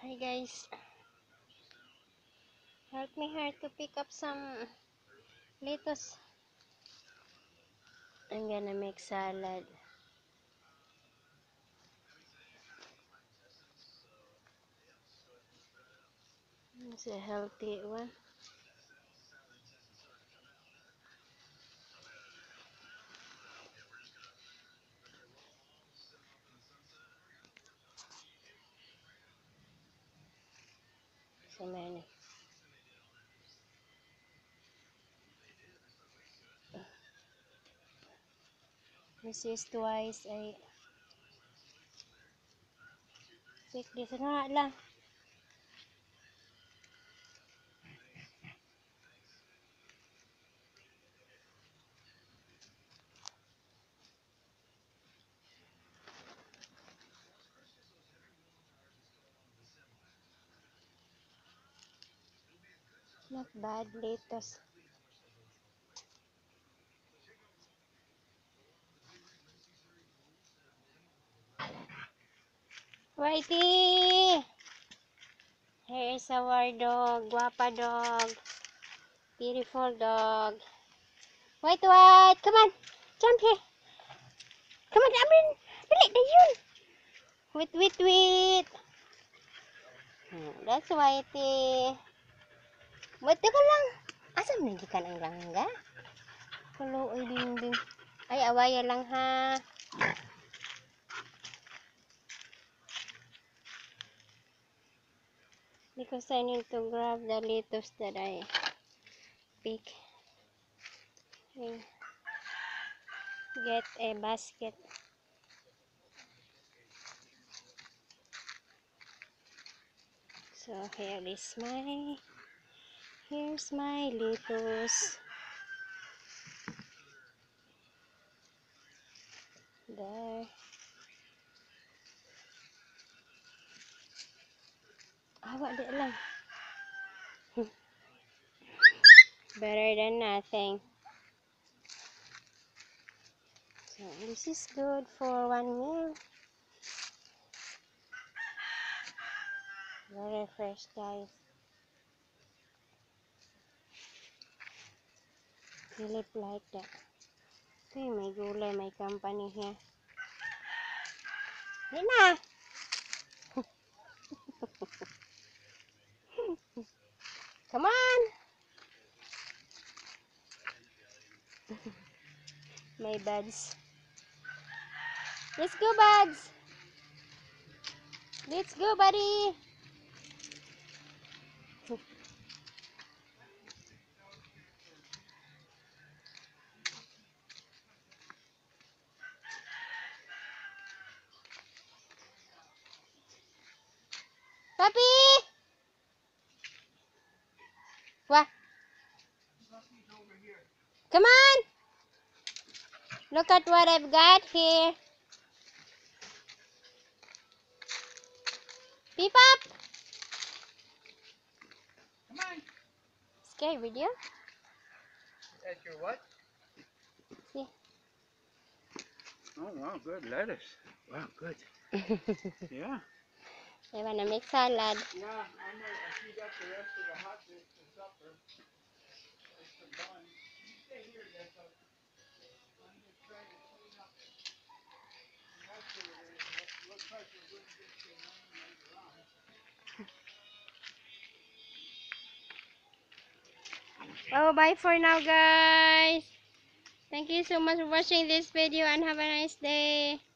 Hi guys, help me here to pick up some lettuce. I'm gonna make salad. It's a healthy one. So many. This is twice I pick this. Ano lang? Not bad lettuce. Whitey! Here is our dog. Guapa dog. Beautiful dog. White, white! Come on! Jump here! Come on, Amin! Dali, dayon! Wait, wait, wait! That's Whitey. Wait, teka lang. Asam nagikan ang langga? Kaluoy ding. Ay, awaya lang ha. Because I need to grab the lettuce that I pick. And get a basket. So here's my lettuce. There. Awa di lang. Better than nothing. So this is good for one meal. Very fresh, guys. Philip like that. Okay, may gulay, may company here. Hindi na. Come on. My buds. Let's go, buds. Let's go, buddy. Puppy. What? Come on. Look at what I've got here. Peep up. Come on. Scary video. That's your what? See. Oh, wow, good lettuce. Wow, good. Yeah. I wanna make salad. Yeah, I know. She got the rest of the hot dish for supper. It's for bun. You stay here, that's up. I'm just trying to clean up. That's what it is. It looks like we're going to get some rain later on. Oh, bye for now, guys. Thank you so much for watching this video and have a nice day.